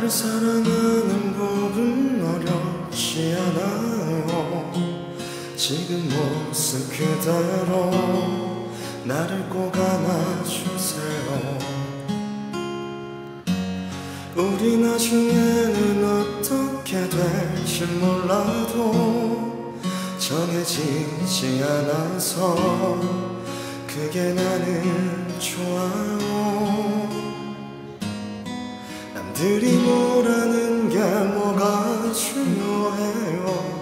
나를 사랑하는 법은 어렵지 않아요. 지금 모습 그대로 나를 꼭 안아주세요. 우리 나중에는 어떻게 될지 몰라도 정해지지 않아서 그게 나는 좋아요. 남들이 뭐라는 게 뭐가 중요해요.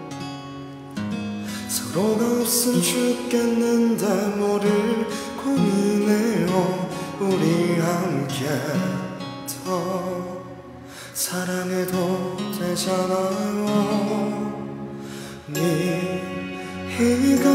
서로가 없으면 죽겠는데 뭐를 고민해요. 우리 함께 더 사랑해도 되잖아요. 네가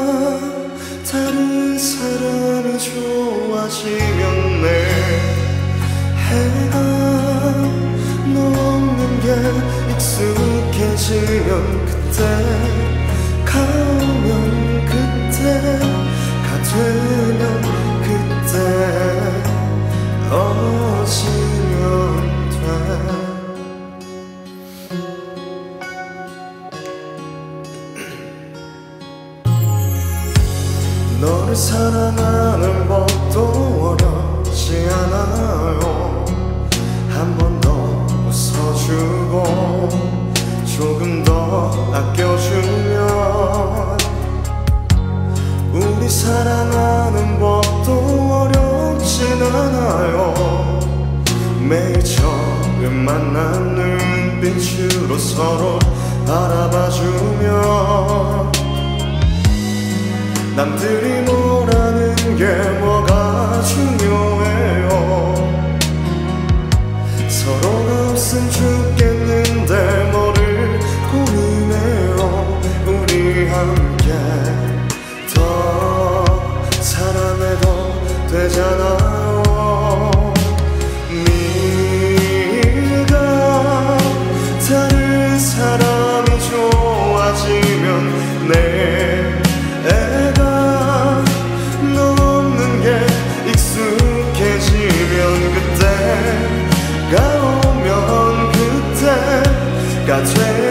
다른 사람이 좋아지면 내 해가 너 없는 게 익숙해지면 그때가 오면 그때가 되면 그때 어지면 돼. 너를 사랑하는 법도 어렵지 않아요. 한 번 더 웃어주고 조금 더 아껴주면 우리 사랑하는 법도 어렵진 않아요. 매일 처음 만난 눈빛으로 서로 바라봐주면 남들이 뭐라는 게 뭐가 중요해요. 서로가 없으면 죽겠는데 뭐를 고민해요. 우리 함께 더 사랑해도 되잖아요. 네가 다른 사람이 좋아지면 내 애가 너 없는 게 익숙해지면 그때가 오면 그때가 돼.